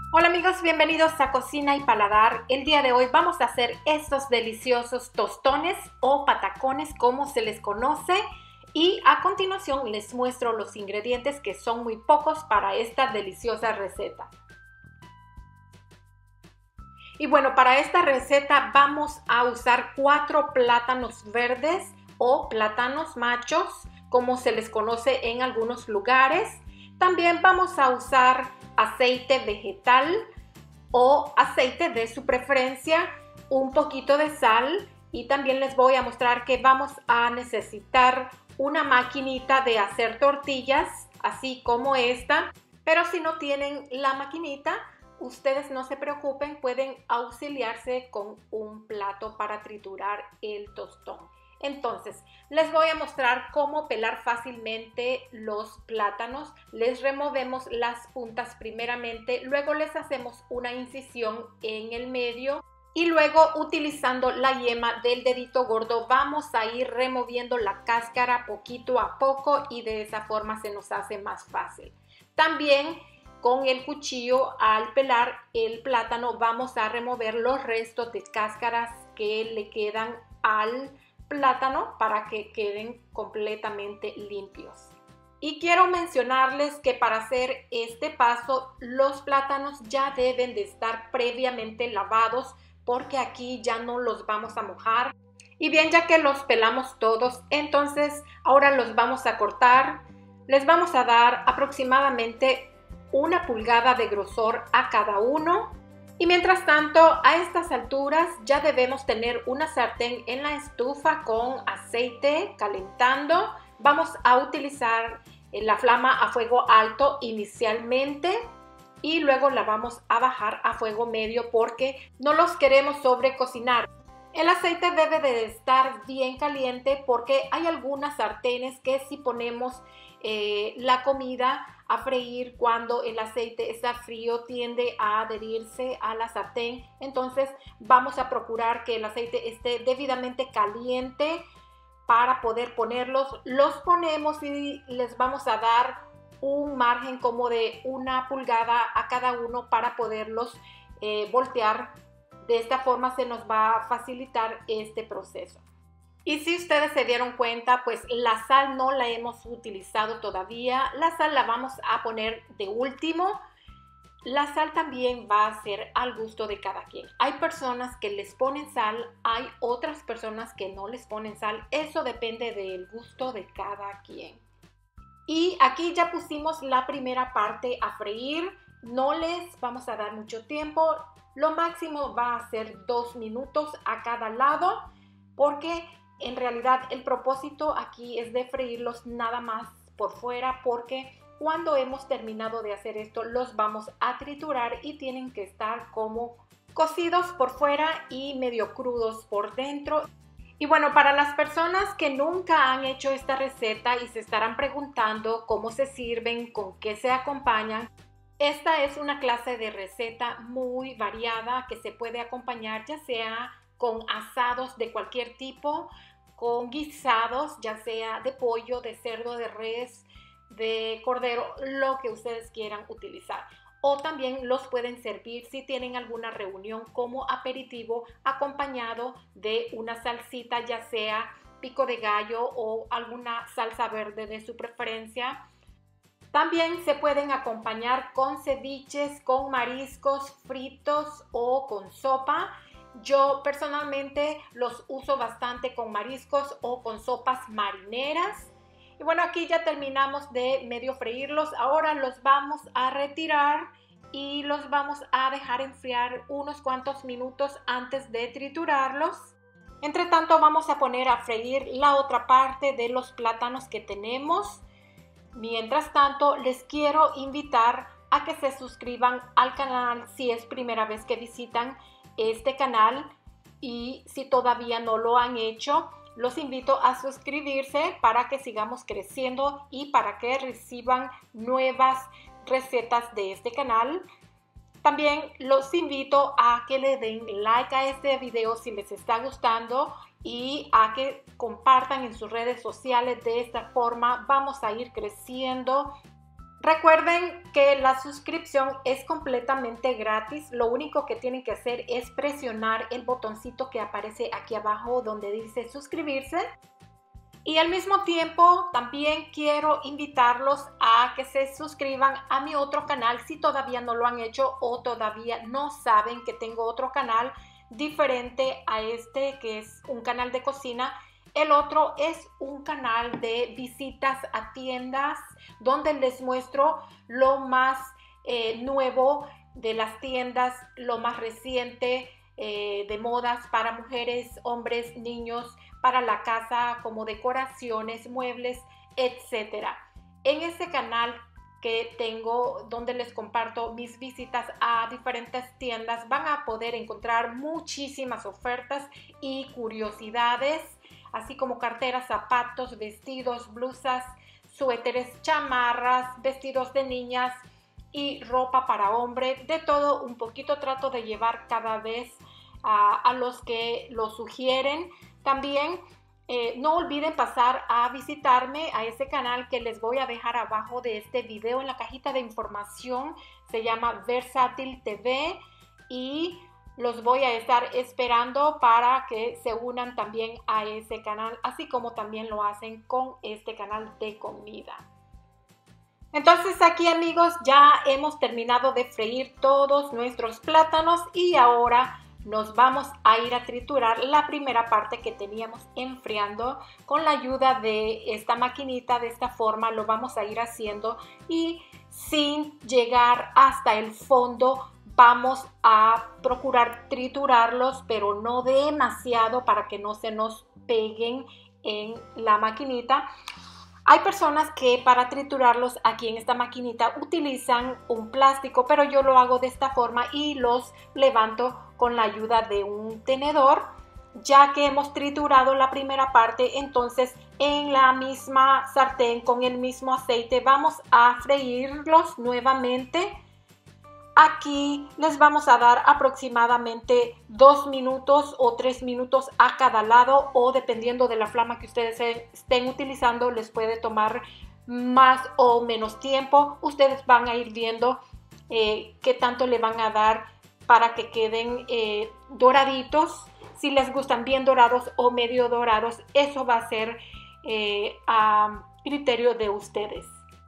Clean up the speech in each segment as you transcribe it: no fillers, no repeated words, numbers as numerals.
Hola amigos, bienvenidos a Cocina y Paladar. El día de hoy vamos a hacer estos deliciosos tostones o patacones como se les conoce y a continuación les muestro los ingredientes que son muy pocos para esta deliciosa receta. Y bueno, para esta receta vamos a usar 4 plátanos verdes o plátanos machos como se les conoce en algunos lugares. También vamos a usar aceite vegetal o aceite de su preferencia, un poquito de sal y también les voy a mostrar que vamos a necesitar una maquinita de hacer tortillas, así como esta, pero si no tienen la maquinita, ustedes no se preocupen, pueden auxiliarse con un plato para triturar el tostón. Entonces, les voy a mostrar cómo pelar fácilmente los plátanos. Les removemos las puntas primeramente, luego les hacemos una incisión en el medio y luego utilizando la yema del dedito gordo vamos a ir removiendo la cáscara poquito a poco y de esa forma se nos hace más fácil. También con el cuchillo al pelar el plátano vamos a remover los restos de cáscaras que le quedan al plátano para que queden completamente limpios. Y quiero mencionarles que para hacer este paso los plátanos ya deben de estar previamente lavados porque aquí ya no los vamos a mojar. Y bien, ya que los pelamos todos, entonces ahora los vamos a cortar. Les vamos a dar aproximadamente 1 pulgada de grosor a cada uno. Y mientras tanto, a estas alturas ya debemos tener una sartén en la estufa con aceite calentando. Vamos a utilizar la flama a fuego alto inicialmente y luego la vamos a bajar a fuego medio porque no los queremos sobrecocinar. El aceite debe de estar bien caliente porque hay algunas sartenes que si ponemos la comida a freír cuando el aceite está frío tiende a adherirse a la sartén. Entonces vamos a procurar que el aceite esté debidamente caliente para poder ponerlos. Los ponemos y les vamos a dar un margen como de 1 pulgada a cada uno para poderlos voltear. De esta forma se nos va a facilitar este proceso. Y si ustedes se dieron cuenta, pues la sal no la hemos utilizado todavía. La sal la vamos a poner de último. La sal también va a ser al gusto de cada quien. Hay personas que les ponen sal, hay otras personas que no les ponen sal. Eso depende del gusto de cada quien. Y aquí ya pusimos la primera parte a freír. No les vamos a dar mucho tiempo. Lo máximo va a ser 2 minutos a cada lado porque en realidad el propósito aquí es de freírlos nada más por fuera porque cuando hemos terminado de hacer esto los vamos a triturar y tienen que estar como cocidos por fuera y medio crudos por dentro. Y bueno, para las personas que nunca han hecho esta receta y se estarán preguntando cómo se sirven, con qué se acompañan, esta es una clase de receta muy variada que se puede acompañar ya sea con asados de cualquier tipo, con guisados, ya sea de pollo, de cerdo, de res, de cordero, lo que ustedes quieran utilizar. O también los pueden servir si tienen alguna reunión como aperitivo acompañado de una salsita, ya sea pico de gallo o alguna salsa verde de su preferencia. También se pueden acompañar con ceviches, con mariscos fritos o con sopa. Yo personalmente los uso bastante con mariscos o con sopas marineras. Y bueno, aquí ya terminamos de medio freírlos. Ahora los vamos a retirar y los vamos a dejar enfriar unos cuantos minutos antes de triturarlos. Entre tanto vamos a poner a freír la otra parte de los plátanos que tenemos. Mientras tanto, les quiero invitar a que se suscriban al canal si es primera vez que visitan este canal y si todavía no lo han hecho, los invito a suscribirse para que sigamos creciendo y para que reciban nuevas recetas de este canal. También los invito a que le den like a este video si les está gustando y a que compartan en sus redes sociales. De esta forma vamos a ir creciendo Recuerden que la suscripción es completamente gratis. Lo único que tienen que hacer es presionar el botoncito que aparece aquí abajo donde dice suscribirse. Y al mismo tiempo también quiero invitarlos a que se suscriban a mi otro canal si todavía no lo han hecho o todavía no saben que tengo otro canal diferente a este, que es un canal de cocina. El otro es un canal de visitas a tiendas donde les muestro lo más nuevo de las tiendas, lo más reciente de modas para mujeres, hombres, niños, para la casa, como decoraciones, muebles, etcétera. En este canal que tengo, donde les comparto mis visitas a diferentes tiendas, van a poder encontrar muchísimas ofertas y curiosidades, así como carteras, zapatos, vestidos, blusas, suéteres, chamarras, vestidos de niñas y ropa para hombre. De todo un poquito trato de llevar cada vez a los que lo sugieren. También no olviden pasar a visitarme a ese canal que les voy a dejar abajo de este video en la cajita de información. Se llama Versátil TV y los voy a estar esperando para que se unan también a ese canal, así como también lo hacen con este canal de comida. Entonces aquí, amigos, ya hemos terminado de freír todos nuestros plátanos y ahora nos vamos a ir a triturar la primera parte que teníamos enfriando. Con la ayuda de esta maquinita, de esta forma lo vamos a ir haciendo y sin llegar hasta el fondo vamos a procurar triturarlos, pero no demasiado para que no se nos peguen en la maquinita. Hay personas que para triturarlos aquí en esta maquinita utilizan un plástico, pero yo lo hago de esta forma y los levanto con la ayuda de un tenedor. Ya que hemos triturado la primera parte, entonces en la misma sartén con el mismo aceite vamos a freírlos nuevamente. Aquí les vamos a dar aproximadamente 2 minutos o 3 minutos a cada lado, o dependiendo de la flama que ustedes estén utilizando les puede tomar más o menos tiempo. Ustedes van a ir viendo qué tanto le van a dar para que queden doraditos. Si les gustan bien dorados o medio dorados, eso va a ser a criterio de ustedes.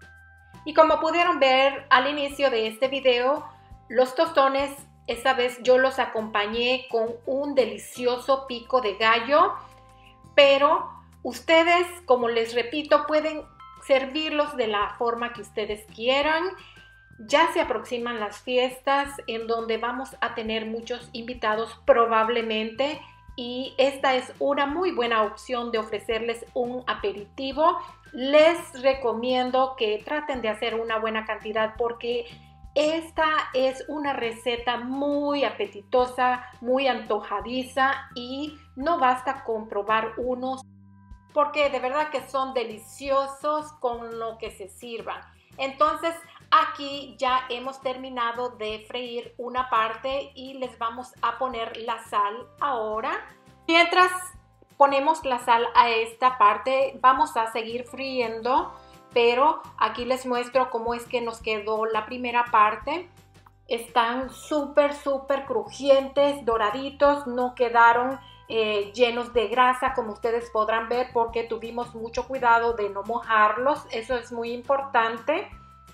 Y como pudieron ver al inicio de este video, los tostones, esta vez yo los acompañé con un delicioso pico de gallo, pero ustedes, como les repito, pueden servirlos de la forma que ustedes quieran. Ya se aproximan las fiestas en donde vamos a tener muchos invitados probablemente, y esta es una muy buena opción de ofrecerles un aperitivo. Les recomiendo que traten de hacer una buena cantidad porque esta es una receta muy apetitosa, muy antojadiza, y no basta con probar unos porque de verdad que son deliciosos con lo que se sirvan. Entonces aquí ya hemos terminado de freír una parte y les vamos a poner la sal ahora. Mientras ponemos la sal a esta parte, vamos a seguir friendo, pero aquí les muestro cómo es que nos quedó la primera parte. Están súper crujientes, doraditos, no quedaron llenos de grasa, como ustedes podrán ver, porque tuvimos mucho cuidado de no mojarlos. Eso es muy importante.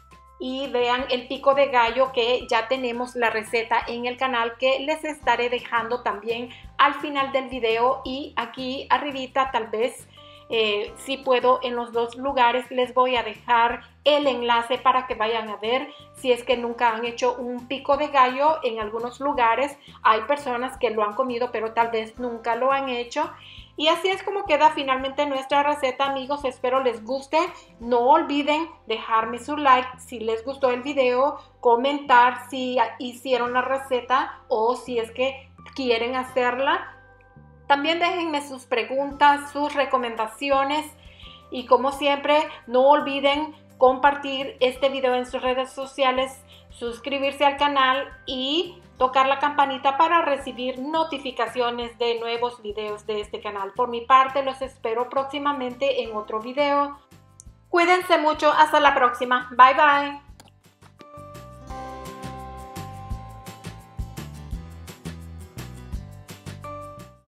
Y vean el pico de gallo, que ya tenemos la receta en el canal, que les estaré dejando también al final del video, y aquí arribita tal vez si puedo en los dos lugares les voy a dejar el enlace para que vayan a ver si es que nunca han hecho un pico de gallo. En algunos lugares hay personas que lo han comido pero tal vez nunca lo han hecho. Y así es como queda finalmente nuestra receta, amigos. Espero les guste. No olviden dejarme su like si les gustó el video, comentar si hicieron la receta o si es que quieren hacerla. También déjenme sus preguntas, sus recomendaciones, y como siempre no olviden compartir este video en sus redes sociales, suscribirse al canal y tocar la campanita para recibir notificaciones de nuevos videos de este canal. Por mi parte, los espero próximamente en otro video. Cuídense mucho, hasta la próxima. Bye bye.